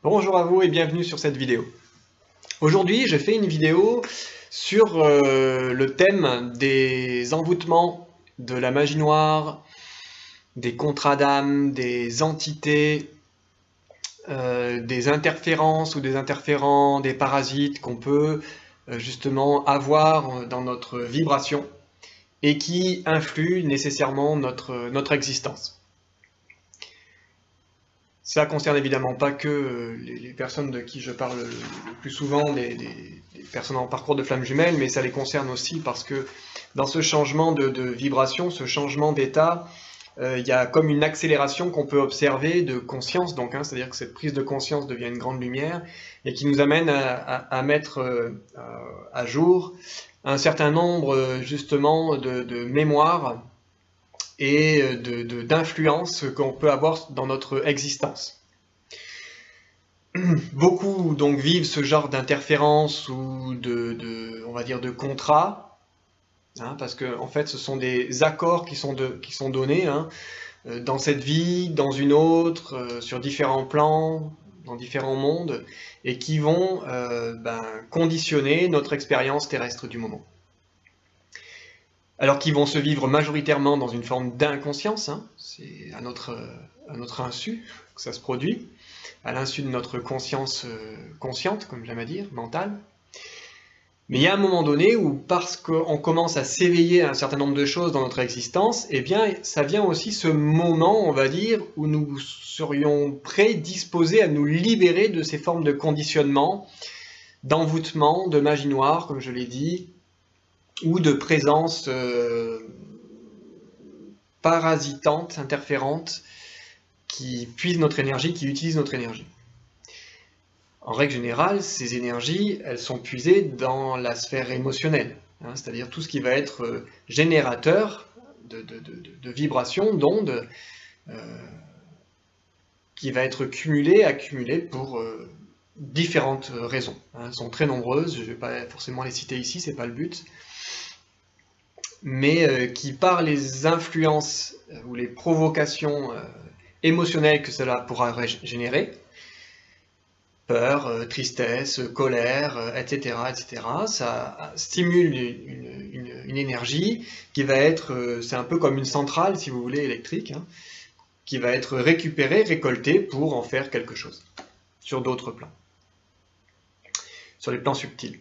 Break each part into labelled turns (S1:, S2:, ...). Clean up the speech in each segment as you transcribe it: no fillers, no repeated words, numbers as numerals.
S1: Bonjour à vous et bienvenue sur cette vidéo. Aujourd'hui, je fais une vidéo sur le thème des envoûtements, de la magie noire, des contrats d'âme, des entités, des interférences ou des interférents, des parasites qu'on peut justement avoir dans notre vibration et qui influent nécessairement notre existence. Ça concerne évidemment pas que les personnes de qui je parle le plus souvent, des personnes en parcours de flammes jumelles, mais ça les concerne aussi parce que dans ce changement de vibration, ce changement d'état, il y a comme une accélération qu'on peut observer de conscience, donc, c'est-à-dire que cette prise de conscience devient une grande lumière et qui nous amène à mettre à jour un certain nombre justement de mémoires et d'influence qu'on peut avoir dans notre existence. Beaucoup donc vivent ce genre d'interférence ou on va dire de contrat, parce que en fait ce sont des accords qui sont donnés dans cette vie, dans une autre, sur différents plans, dans différents mondes, et qui vont conditionner notre expérience terrestre du moment. Alors qu'ils vont se vivre majoritairement dans une forme d'inconscience, c'est à notre insu que ça se produit, à l'insu de notre conscience consciente, comme j'aime à dire, mentale. Mais il y a un moment donné où, parce qu'on commence à s'éveiller à un certain nombre de choses dans notre existence, eh bien, ça vient aussi ce moment, on va dire, où nous serions prédisposés à nous libérer de ces formes de conditionnement, d'envoûtement, de magie noire, comme je l'ai dit, ou de présence parasitante, interférente, qui puise notre énergie, qui utilise notre énergie. En règle générale, ces énergies, elles sont puisées dans la sphère émotionnelle, c'est-à-dire tout ce qui va être générateur de vibrations, d'ondes, qui va être accumulé pour différentes raisons. Elles sont très nombreuses, je ne vais pas forcément les citer ici, c'est pas le but, mais qui par les influences ou les provocations émotionnelles que cela pourra générer, peur, tristesse, colère, etc., ça stimule une énergie qui va être, c'est un peu comme une centrale, si vous voulez, électrique, qui va être récupérée, récoltée pour en faire quelque chose, sur d'autres plans, sur les plans subtils.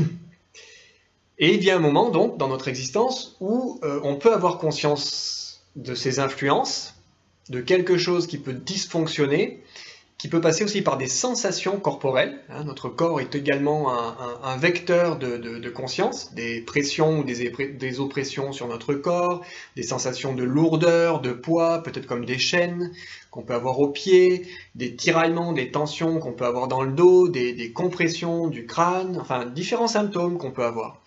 S1: Et il vient un moment, donc, dans notre existence, où on peut avoir conscience de ces influences, de quelque chose qui peut dysfonctionner, qui peut passer aussi par des sensations corporelles. Notre corps est également un vecteur de conscience, des pressions ou des oppressions sur notre corps, des sensations de lourdeur, de poids, peut-être comme des chaînes qu'on peut avoir aux pieds, des tiraillements, des tensions qu'on peut avoir dans le dos, des compressions du crâne, enfin différents symptômes qu'on peut avoir.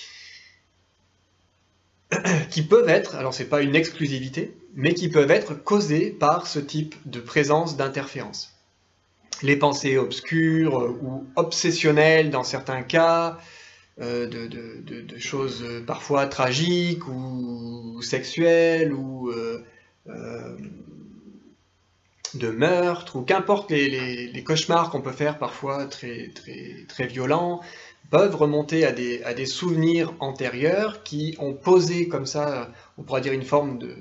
S1: Qui peuvent être, alors c'est pas une exclusivité, mais qui peuvent être causés par ce type de présence d'interférence. Les pensées obscures ou obsessionnelles dans certains cas, de choses parfois tragiques ou sexuelles ou de meurtres, ou qu'importe les cauchemars qu'on peut faire parfois très violents, peuvent remonter à des souvenirs antérieurs qui ont posé comme ça, on pourrait dire une forme de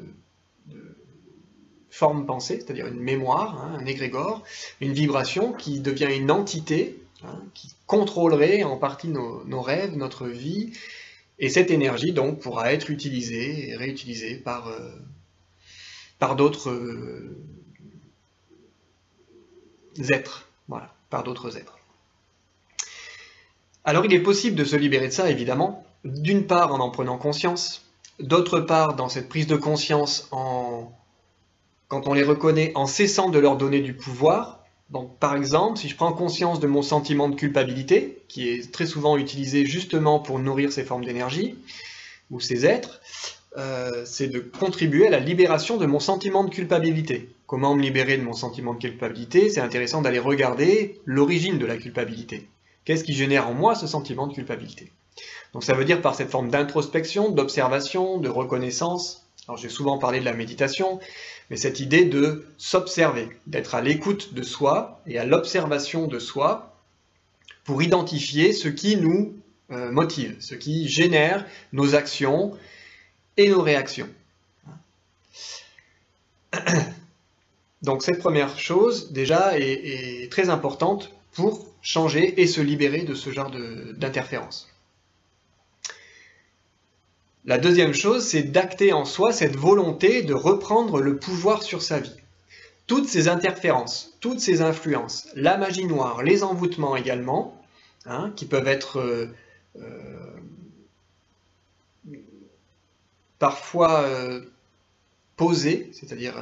S1: forme pensée, c'est-à-dire une mémoire, un égrégore, une vibration qui devient une entité, qui contrôlerait en partie nos rêves, notre vie, et cette énergie donc pourra être utilisée et réutilisée par d'autres êtres, voilà, par d'autres êtres. Alors il est possible de se libérer de ça, évidemment, d'une part en prenant conscience, d'autre part dans cette prise de conscience quand on les reconnaît en cessant de leur donner du pouvoir. Donc par exemple, si je prends conscience de mon sentiment de culpabilité, qui est très souvent utilisé justement pour nourrir ces formes d'énergie, ou ces êtres, c'est de contribuer à la libération de mon sentiment de culpabilité. Comment me libérer de mon sentiment de culpabilité? C'est intéressant d'aller regarder l'origine de la culpabilité. Qu'est-ce qui génère en moi ce sentiment de culpabilité? Donc ça veut dire par cette forme d'introspection, d'observation, de reconnaissance, Alors j'ai souvent parlé de la méditation, mais cette idée de s'observer, d'être à l'écoute de soi et à l'observation de soi pour identifier ce qui nous motive, ce qui génère nos actions et nos réactions. Donc cette première chose, déjà, est très importante pour changer et se libérer de ce genre d'interférence. La deuxième chose, c'est d'acter en soi cette volonté de reprendre le pouvoir sur sa vie. Toutes ces interférences, toutes ces influences, la magie noire, les envoûtements également, hein, qui peuvent être parfois posés, c'est-à-dire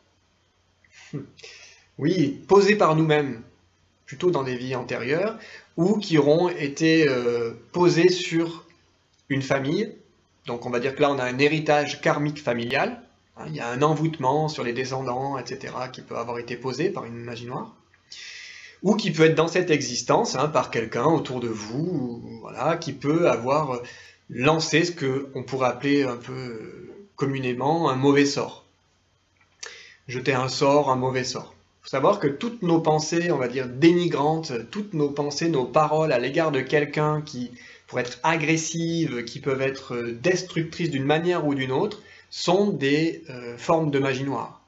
S1: oui, posés par nous-mêmes, plutôt dans des vies antérieures, ou qui auront été posés sur une famille. Donc on va dire que là on a un héritage karmique familial, hein, il y a un envoûtement sur les descendants, etc., qui peut avoir été posé par une magie noire, ou qui peut être dans cette existence, hein, par quelqu'un autour de vous, ou, voilà, qui peut avoir lancé ce qu'on pourrait appeler un peu communément un mauvais sort. Jeter un sort, un mauvais sort. Il faut savoir que toutes nos pensées, on va dire dénigrantes, toutes nos pensées, nos paroles à l'égard de quelqu'un qui pourrait être agressives, qui peuvent être destructrices d'une manière ou d'une autre, sont des formes de magie noire.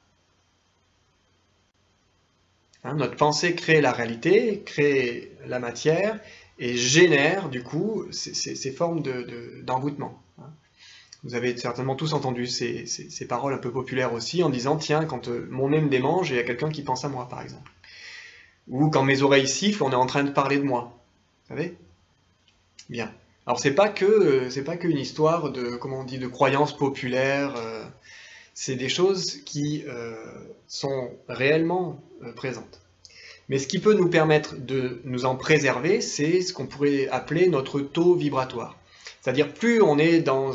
S1: Hein, notre pensée crée la réalité, crée la matière, et génère du coup ces formes d'envoûtement. Vous avez certainement tous entendu ces paroles un peu populaires aussi, en disant « Tiens, quand mon nez me démange, il y a quelqu'un qui pense à moi, par exemple. » Ou « Quand mes oreilles sifflent, on est en train de parler de moi. » Vous savez? Bien. Alors c'est pas que une histoire de, comment on dit, de croyances populaires, c'est des choses qui sont réellement présentes. Mais ce qui peut nous permettre de nous en préserver, c'est ce qu'on pourrait appeler notre taux vibratoire. C'est-à-dire plus on est dans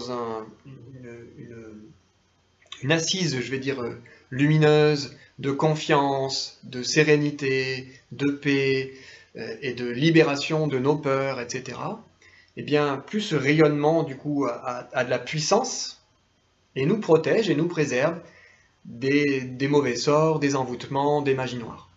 S1: une assise, je vais dire, lumineuse, de confiance, de sérénité, de paix et de libération de nos peurs, etc., eh bien, plus ce rayonnement, du coup, a de la puissance et nous protège et nous préserve des mauvais sorts, des envoûtements, des magies noires.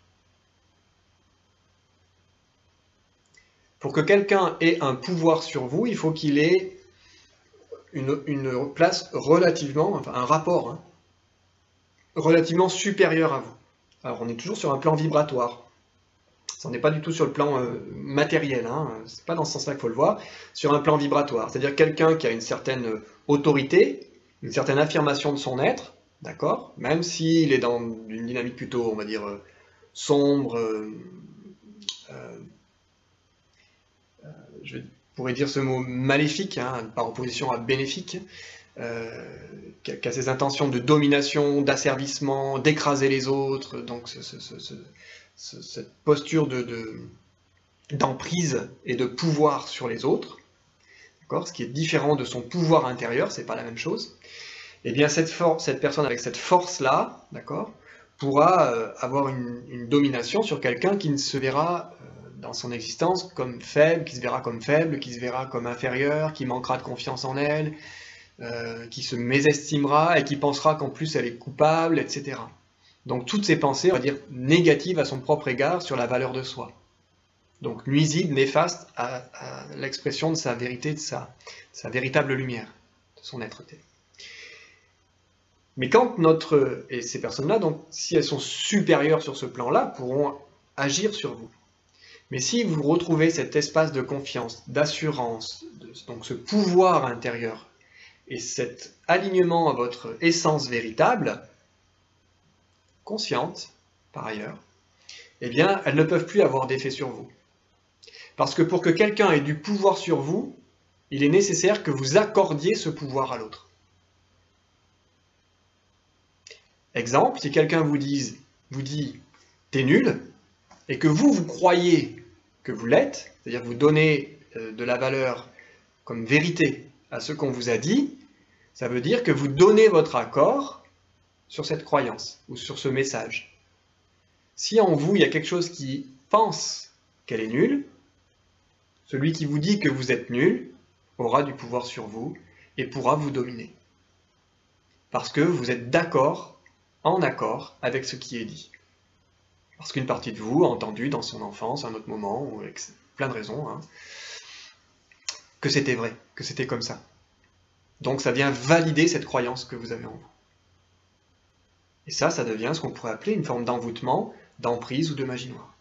S1: Pour que quelqu'un ait un pouvoir sur vous, il faut qu'il ait une place relativement, enfin un rapport, hein, relativement supérieur à vous. Alors on est toujours sur un plan vibratoire. Ça n'est pas du tout sur le plan matériel, hein. C'est pas dans ce sens-là qu'il faut le voir, sur un plan vibratoire. C'est-à-dire quelqu'un qui a une certaine autorité, une certaine affirmation de son être, d'accord, même s'il est dans une dynamique plutôt, on va dire, sombre, je pourrais dire ce mot maléfique, hein, par opposition à bénéfique, qui a ses intentions de domination, d'asservissement, d'écraser les autres, donc cette posture d'emprise et de pouvoir sur les autres, ce qui est différent de son pouvoir intérieur, c'est pas la même chose. Et bien cette personne avec cette force-là, d'accord, pourra avoir une domination sur quelqu'un qui ne se verra dans son existence comme faible, qui se verra comme faible, qui se verra comme inférieur, qui manquera de confiance en elle, qui se mésestimera et qui pensera qu'en plus elle est coupable, etc. Donc toutes ces pensées, on va dire, négatives à son propre égard sur la valeur de soi. Donc nuisibles, néfastes à l'expression de sa vérité, de sa véritable lumière, de son être-té. Mais quand et ces personnes-là, donc, si elles sont supérieures sur ce plan-là, pourront agir sur vous. Mais si vous retrouvez cet espace de confiance, d'assurance, donc ce pouvoir intérieur, et cet alignement à votre essence véritable, consciente, par ailleurs, eh bien, elles ne peuvent plus avoir d'effet sur vous. Parce que pour que quelqu'un ait du pouvoir sur vous, il est nécessaire que vous accordiez ce pouvoir à l'autre. Exemple, si quelqu'un vous dit « t'es nul », et que vous croyez que vous l'êtes, c'est-à-dire vous donnez de la valeur comme vérité à ce qu'on vous a dit, ça veut dire que vous donnez votre accord sur cette croyance ou sur ce message. Si en vous, il y a quelque chose qui pense qu'elle est nulle, celui qui vous dit que vous êtes nul aura du pouvoir sur vous et pourra vous dominer. parce que vous êtes en accord avec ce qui est dit. Parce qu'une partie de vous a entendu dans son enfance, à un autre moment, ou avec plein de raisons, hein, que c'était vrai, que c'était comme ça. Donc ça vient valider cette croyance que vous avez en vous. Et ça devient ce qu'on pourrait appeler une forme d'envoûtement, d'emprise ou de magie noire.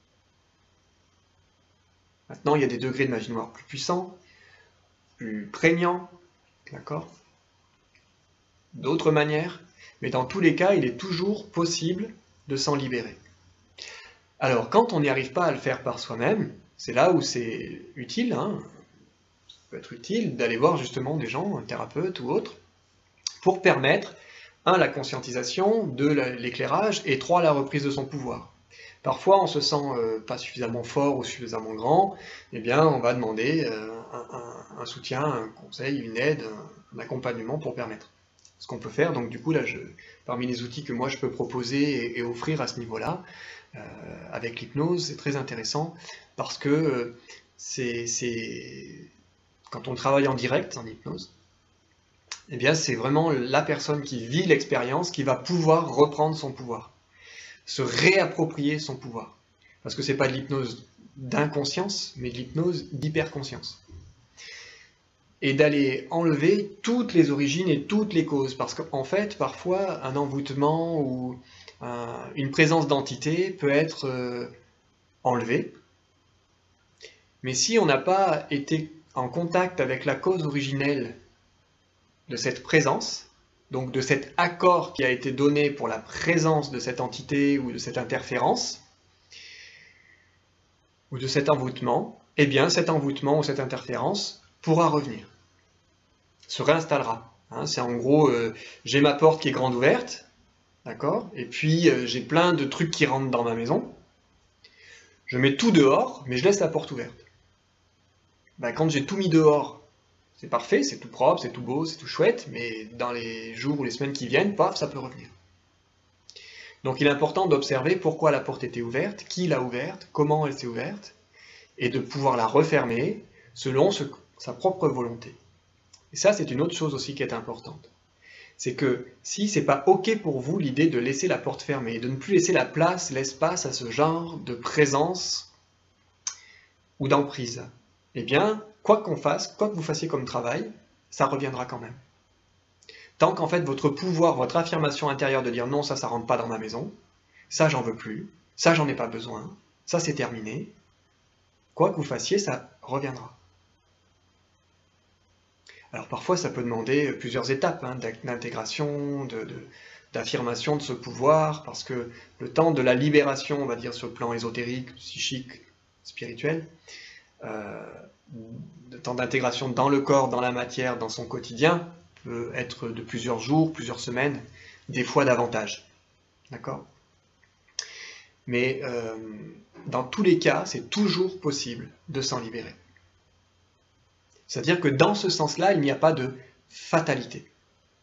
S1: Maintenant, il y a des degrés de magie noire plus puissants, plus prégnants, d'accord? D'autres manières, mais dans tous les cas, il est toujours possible de s'en libérer. Alors, quand on n'y arrive pas à le faire par soi-même, c'est là où c'est utile, hein, ça peut être utile d'aller voir justement des gens, un thérapeute ou autre, pour permettre, 1, la conscientisation, 2, l'éclairage, et 3, la reprise de son pouvoir. Parfois, on se sent pas suffisamment fort ou suffisamment grand, eh bien, on va demander un soutien, un conseil, une aide, un accompagnement pour permettre. Ce qu'on peut faire, donc du coup, là, parmi les outils que moi je peux proposer et offrir à ce niveau-là, avec l'hypnose, c'est très intéressant, parce que quand on travaille en direct, en hypnose, eh bien, c'est vraiment la personne qui vit l'expérience qui va pouvoir reprendre son pouvoir, se réapproprier son pouvoir. Parce que c'est pas de l'hypnose d'inconscience, mais de l'hypnose d'hyperconscience. Et d'aller enlever toutes les origines et toutes les causes. Parce qu'en fait, parfois, un envoûtement ou une présence d'entité peut être enlevée. Mais si on n'a pas été en contact avec la cause originelle de cette présence, donc de cet accord qui a été donné pour la présence de cette entité ou de cette interférence, ou de cet envoûtement, eh bien cet envoûtement ou cette interférence pourra revenir, se réinstallera. Hein, c'est en gros, j'ai ma porte qui est grande ouverte, d'accord, et puis j'ai plein de trucs qui rentrent dans ma maison, je mets tout dehors, mais je laisse la porte ouverte. Ben, quand j'ai tout mis dehors, c'est parfait, c'est tout propre, c'est tout beau, c'est tout chouette, mais dans les jours ou les semaines qui viennent, paf, ça peut revenir. Donc il est important d'observer pourquoi la porte était ouverte, qui l'a ouverte, comment elle s'est ouverte, et de pouvoir la refermer selon sa propre volonté. Et ça, c'est une autre chose aussi qui est importante. C'est que si c'est pas OK pour vous l'idée de laisser la porte fermée, de ne plus laisser la place, l'espace à ce genre de présence ou d'emprise, eh bien, quoi qu'on fasse, quoi que vous fassiez comme travail, ça reviendra quand même. Tant qu'en fait votre pouvoir, votre affirmation intérieure de dire non, ça rentre pas dans ma maison, ça j'en veux plus, ça j'en ai pas besoin, ça c'est terminé, quoi que vous fassiez, ça reviendra. Alors parfois ça peut demander plusieurs étapes hein, d'intégration, d'affirmation de ce pouvoir, parce que le temps de la libération, on va dire sur le plan ésotérique, psychique, spirituel, le temps d'intégration dans le corps, dans la matière, dans son quotidien, peut être de plusieurs jours, plusieurs semaines, des fois davantage. D'accord ? Mais dans tous les cas, c'est toujours possible de s'en libérer. C'est-à-dire que dans ce sens-là, il n'y a pas de fatalité.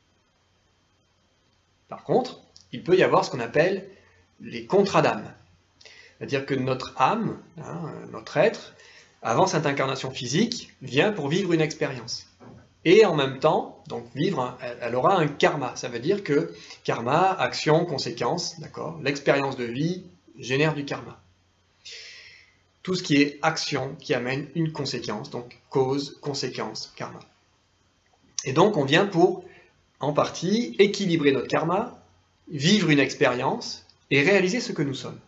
S1: Par contre, il peut y avoir ce qu'on appelle les contrats d'âme. C'est-à-dire que notre âme, hein, notre être, avant cette incarnation physique, vient pour vivre une expérience. Et en même temps, donc vivre, elle aura un karma. Ça veut dire que karma, action, conséquence, d'accord ? L'expérience de vie génère du karma. Tout ce qui est action qui amène une conséquence, donc cause, conséquence, karma. Et donc on vient pour, en partie, équilibrer notre karma, vivre une expérience et réaliser ce que nous sommes.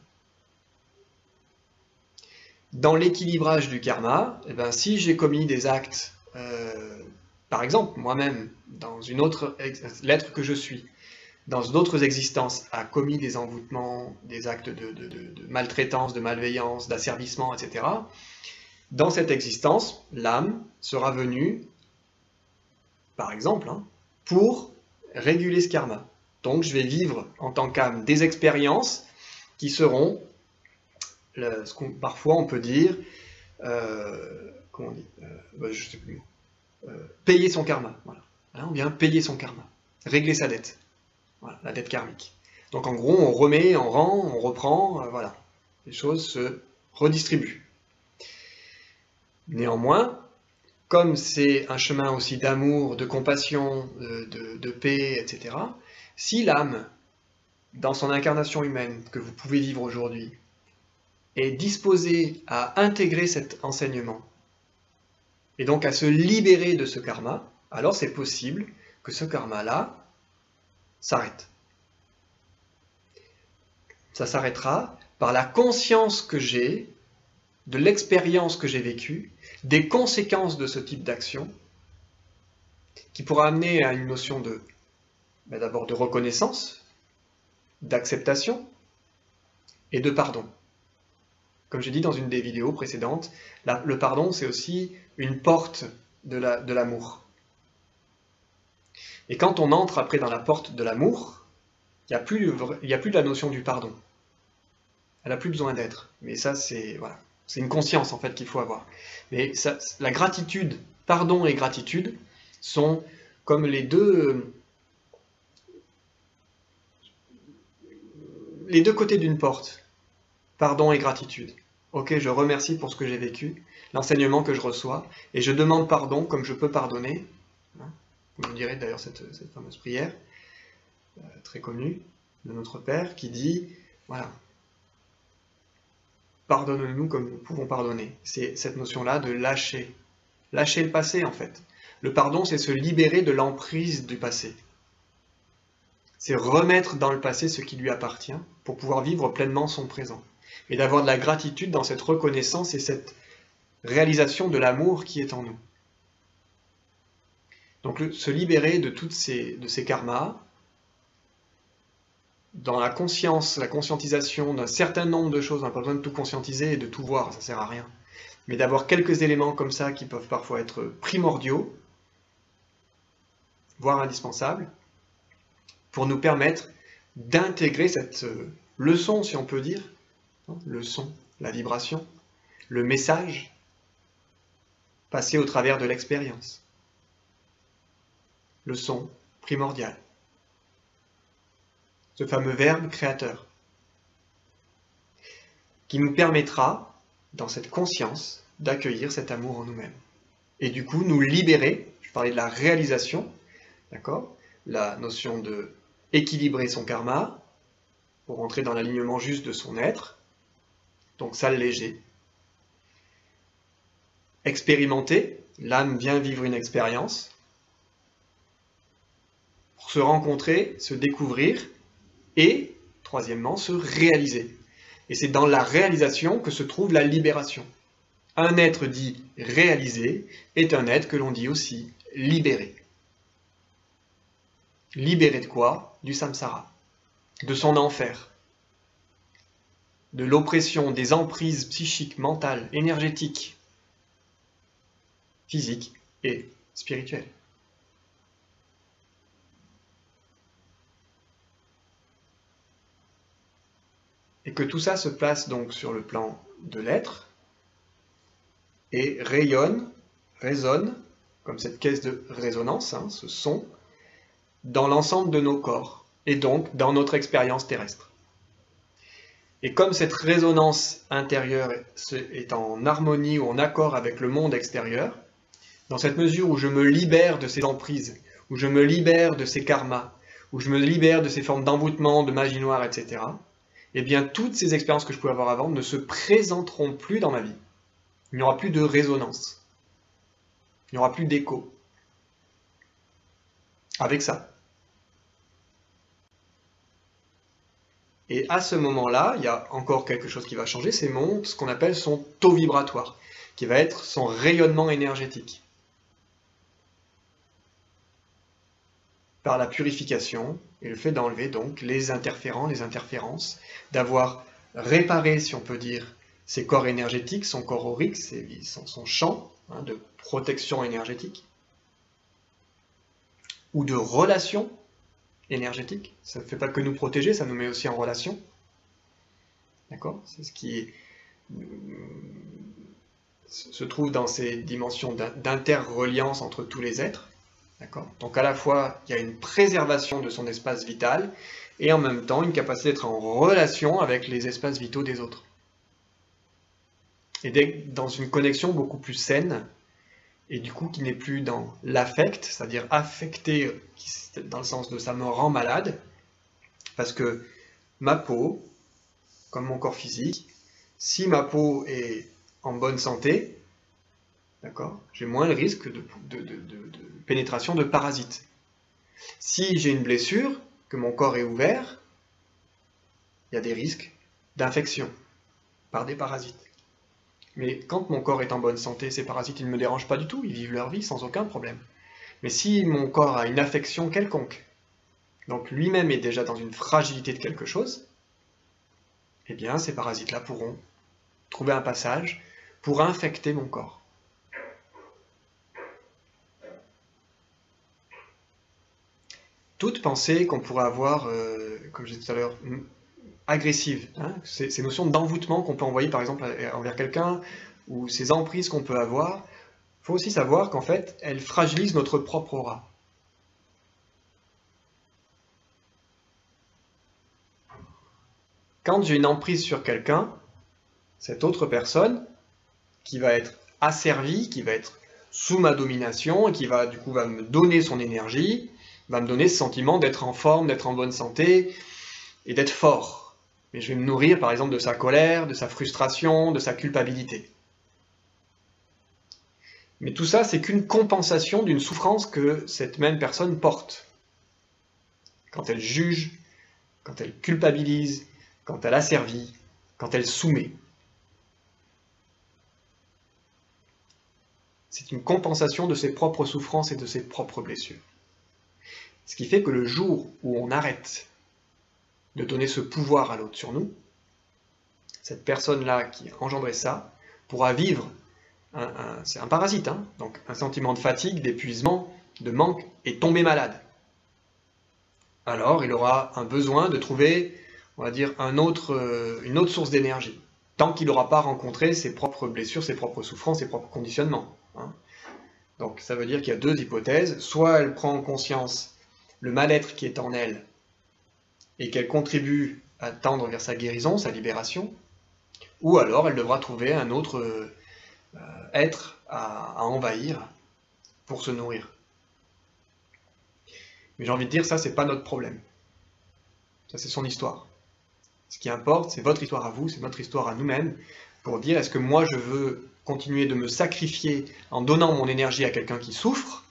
S1: Dans l'équilibrage du karma, eh ben, si j'ai commis des actes, par exemple, moi-même, dans une autre l'être que je suis, dans d'autres existences, a commis des envoûtements, des actes de maltraitance, de malveillance, d'asservissement, etc. Dans cette existence, l'âme sera venue, par exemple, hein, pour réguler ce karma. Donc je vais vivre en tant qu'âme des expériences qui seront, parfois on peut dire, comment on dit, je sais plus, payer son karma. Voilà. Là, on vient payer son karma, régler sa dette. Voilà, la dette karmique. Donc en gros, on remet, on rend, on reprend, voilà. Les choses se redistribuent. Néanmoins, comme c'est un chemin aussi d'amour, de compassion, de paix, etc., si l'âme, dans son incarnation humaine que vous pouvez vivre aujourd'hui, est disposée à intégrer cet enseignement, et donc à se libérer de ce karma, alors c'est possible que ce karma-là s'arrête. Ça s'arrêtera par la conscience que j'ai de l'expérience que j'ai vécue, des conséquences de ce type d'action, qui pourra amener à une notion de, d'abord de reconnaissance, d'acceptation et de pardon. Comme j'ai dit dans une des vidéos précédentes, le pardon c'est aussi une porte de l'amour. Et quand on entre après dans la porte de l'amour, il n'y a plus de la notion du pardon. Elle n'a plus besoin d'être. Mais ça, c'est voilà, c'est une conscience en fait qu'il faut avoir. Mais ça, la gratitude, pardon et gratitude sont comme les deux côtés d'une porte. Pardon et gratitude. Ok, je remercie pour ce que j'ai vécu, l'enseignement que je reçois, et je demande pardon comme je peux pardonner. Vous direz d'ailleurs cette fameuse prière, très connue, de notre Père, qui dit, voilà, pardonne-nous comme nous pouvons pardonner. C'est cette notion-là de lâcher. Lâcher le passé, en fait. Le pardon, c'est se libérer de l'emprise du passé. C'est remettre dans le passé ce qui lui appartient pour pouvoir vivre pleinement son présent. Et d'avoir de la gratitude dans cette reconnaissance et cette réalisation de l'amour qui est en nous. Donc se libérer de ces karmas, dans la conscience, la conscientisation d'un certain nombre de choses, on n'a pas besoin de tout conscientiser et de tout voir, ça ne sert à rien. Mais d'avoir quelques éléments comme ça qui peuvent parfois être primordiaux, voire indispensables, pour nous permettre d'intégrer cette leçon, si on peut dire, le son, la vibration, le message, passé au travers de l'expérience. Le son primordial. Ce fameux verbe créateur, qui nous permettra, dans cette conscience, d'accueillir cet amour en nous-mêmes. Et du coup, nous libérer, je parlais de la réalisation, d'accord, la notion de équilibrer son karma, pour entrer dans l'alignement juste de son être, donc s'alléger. Expérimenter, l'âme vient vivre une expérience, pour se rencontrer, se découvrir, et, troisièmement, se réaliser. Et c'est dans la réalisation que se trouve la libération. Un être dit réalisé est un être que l'on dit aussi libéré. Libéré de quoi? Du samsara, de son enfer, de l'oppression, des emprises psychiques, mentales, énergétiques, physiques et spirituelles. Et que tout ça se place donc sur le plan de l'être et rayonne, résonne, comme cette caisse de résonance, hein, ce son, dans l'ensemble de nos corps et donc dans notre expérience terrestre. Et comme cette résonance intérieure est en harmonie ou en accord avec le monde extérieur, dans cette mesure où je me libère de ces emprises, où je me libère de ces karmas, où je me libère de ces formes d'envoûtement, de magie noire, etc., eh bien toutes ces expériences que je pouvais avoir avant ne se présenteront plus dans ma vie. Il n'y aura plus de résonance. Il n'y aura plus d'écho. Avec ça. Et à ce moment-là, il y a encore quelque chose qui va changer, c'est ce qu'on appelle son taux vibratoire, qui va être son rayonnement énergétique. Par la purification et le fait d'enlever donc les interférents, les interférences, d'avoir réparé, si on peut dire, ses corps énergétiques, son corps aurique, son champ de protection énergétique, ou de relation énergétique. Ça ne fait pas que nous protéger, ça nous met aussi en relation. D'accord? C'est ce qui se trouve dans ces dimensions d'interreliance entre tous les êtres. Donc à la fois, il y a une préservation de son espace vital, et en même temps, une capacité d'être en relation avec les espaces vitaux des autres. Et dans une connexion beaucoup plus saine, et du coup qui n'est plus dans l'affect, c'est-à-dire affecté dans le sens de ça me rend malade, parce que ma peau, comme mon corps physique, si ma peau est en bonne santé, d'accord, j'ai moins le risque de pénétration de parasites. Si j'ai une blessure, que mon corps est ouvert, il y a des risques d'infection par des parasites. Mais quand mon corps est en bonne santé, ces parasites, ils ne me dérangent pas du tout, ils vivent leur vie sans aucun problème. Mais si mon corps a une affection quelconque, donc lui-même est déjà dans une fragilité de quelque chose, eh bien ces parasites-là pourront trouver un passage pour infecter mon corps. Toute pensée qu'on pourrait avoir, comme je disais tout à l'heure, agressive, hein, ces notions d'envoûtement qu'on peut envoyer par exemple envers quelqu'un, ou ces emprises qu'on peut avoir, il faut aussi savoir qu'en fait, elles fragilisent notre propre aura. Quand j'ai une emprise sur quelqu'un, cette autre personne, qui va être asservie, qui va être sous ma domination, et qui va du coup va me donner son énergie, va me donner ce sentiment d'être en forme, d'être en bonne santé, et d'être fort. Mais je vais me nourrir par exemple de sa colère, de sa frustration, de sa culpabilité. Mais tout ça, c'est qu'une compensation d'une souffrance que cette même personne porte. Quand elle juge, quand elle culpabilise, quand elle asservit, quand elle soumet. C'est une compensation de ses propres souffrances et de ses propres blessures. Ce qui fait que le jour où on arrête de donner ce pouvoir à l'autre sur nous, cette personne-là qui a engendré ça pourra vivre, c'est un parasite, hein, donc un sentiment de fatigue, d'épuisement, de manque, et tomber malade. Alors il aura un besoin de trouver, on va dire, une autre source d'énergie, tant qu'il n'aura pas rencontré ses propres blessures, ses propres souffrances, ses propres conditionnements. Hein. Donc ça veut dire qu'il y a deux hypothèses, soit elle prend en conscience le mal-être qui est en elle, et qu'elle contribue à tendre vers sa guérison, sa libération, ou alors elle devra trouver un autre être à envahir pour se nourrir. Mais j'ai envie de dire, ça c'est pas notre problème. Ça c'est son histoire. Ce qui importe, c'est votre histoire à vous, c'est notre histoire à nous-mêmes, pour dire est-ce que moi je veux continuer de me sacrifier en donnant mon énergie à quelqu'un qui souffre,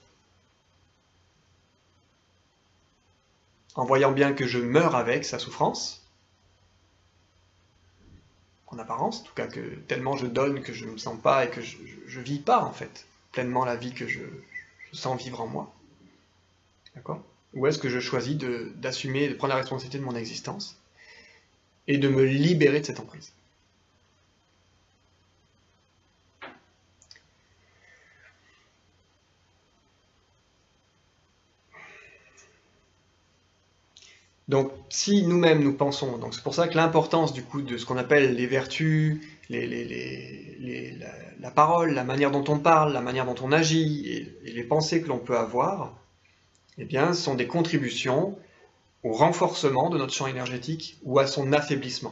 S1: en voyant bien que je meurs avec sa souffrance, en apparence, en tout cas que tellement je donne que je ne me sens pas et que je ne vis pas en fait pleinement la vie que je sens vivre en moi. D'accord ? Ou est-ce que je choisis d'assumer, de prendre la responsabilité de mon existence et de me libérer de cette emprise ? Donc, si nous-mêmes nous pensons, donc c'est pour ça que l'importance du coup de ce qu'on appelle les vertus, la parole, la manière dont on parle, la manière dont on agit et les pensées que l'on peut avoir, eh bien, sont des contributions au renforcement de notre champ énergétique ou à son affaiblissement.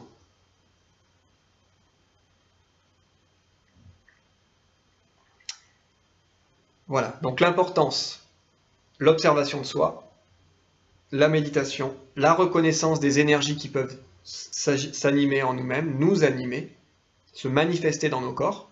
S1: Voilà, donc l'importance, l'observation de soi, la méditation, la reconnaissance des énergies qui peuvent s'animer en nous-mêmes, nous animer, se manifester dans nos corps,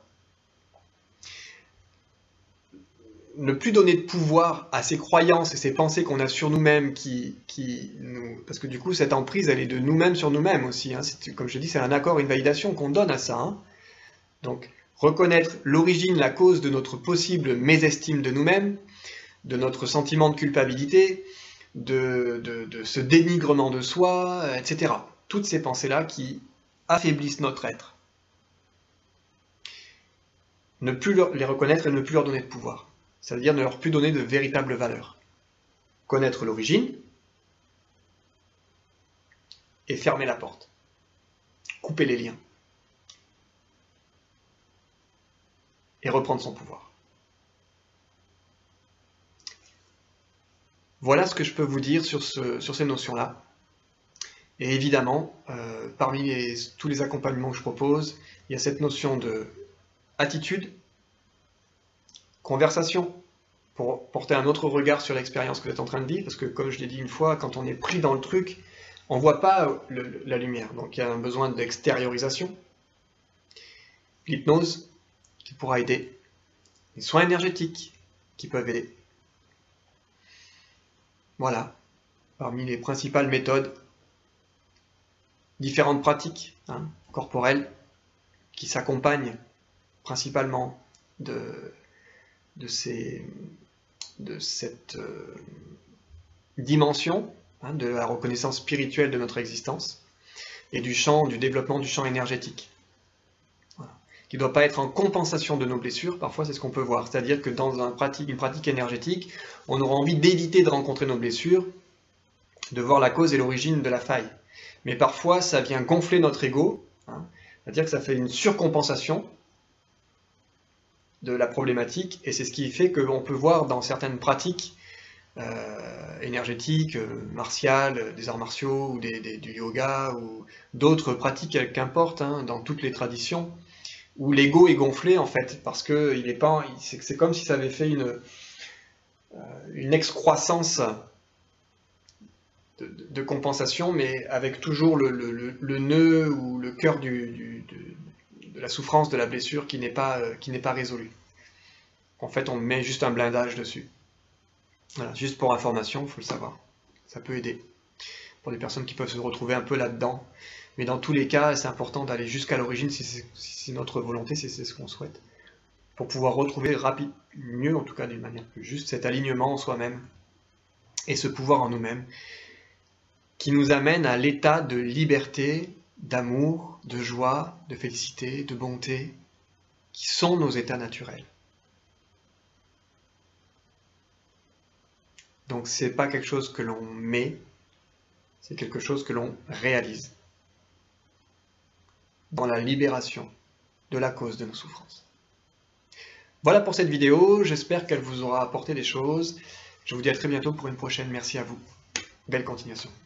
S1: ne plus donner de pouvoir à ces croyances et ces pensées qu'on a sur nous-mêmes parce que du coup cette emprise elle est de nous-mêmes sur nous-mêmes aussi, hein. Comme je dis, c'est un accord, une validation qu'on donne à ça, hein. Donc reconnaître l'origine, la cause de notre possible mésestime de nous-mêmes, de notre sentiment de culpabilité, de ce dénigrement de soi, etc. Toutes ces pensées-là qui affaiblissent notre être. Ne plus les reconnaître et ne plus leur donner de pouvoir. C'est-à-dire ne leur plus donner de véritable valeur. Connaître l'origine et fermer la porte. Couper les liens. Et reprendre son pouvoir. Voilà ce que je peux vous dire sur ces notions-là. Et évidemment, parmi tous les accompagnements que je propose, il y a cette notion de attitude, conversation, pour porter un autre regard sur l'expérience que vous êtes en train de vivre, parce que comme je l'ai dit une fois, quand on est pris dans le truc, on ne voit pas la lumière, donc il y a un besoin d'extériorisation. L'hypnose qui pourra aider, les soins énergétiques qui peuvent aider. Voilà, parmi les principales méthodes, différentes pratiques corporelles qui s'accompagnent principalement de cette dimension de la reconnaissance spirituelle de notre existence et du développement du champ énergétique. Voilà. Qui ne doit pas être en compensation de nos blessures, parfois c'est ce qu'on peut voir. C'est-à-dire que dans une pratique énergétique, on aura envie d'éviter de rencontrer nos blessures, de voir la cause et l'origine de la faille. Mais parfois ça vient gonfler notre ego, c'est-à-dire que ça fait une surcompensation de la problématique, et c'est ce qui fait qu'on peut voir dans certaines pratiques énergétiques, martiales, des arts martiaux, ou du yoga, ou d'autres pratiques, qu'importe, dans toutes les traditions, où l'ego est gonflé en fait, parce que c'est comme si ça avait fait une excroissance de compensation, mais avec toujours le nœud ou le cœur de la souffrance, de la blessure qui n'est pas résolue. En fait, on met juste un blindage dessus. Voilà, juste pour information, il faut le savoir. Ça peut aider pour des personnes qui peuvent se retrouver un peu là-dedans. Mais dans tous les cas, c'est important d'aller jusqu'à l'origine, si c'est notre volonté, si c'est ce qu'on souhaite, pour pouvoir retrouver mieux, en tout cas d'une manière plus juste, cet alignement en soi-même et ce pouvoir en nous-mêmes qui nous amène à l'état de liberté, d'amour, de joie, de félicité, de bonté, qui sont nos états naturels. Donc c'est pas quelque chose que l'on met, c'est quelque chose que l'on réalise dans la libération de la cause de nos souffrances. Voilà pour cette vidéo, j'espère qu'elle vous aura apporté des choses. Je vous dis à très bientôt pour une prochaine. Merci à vous. Belle continuation.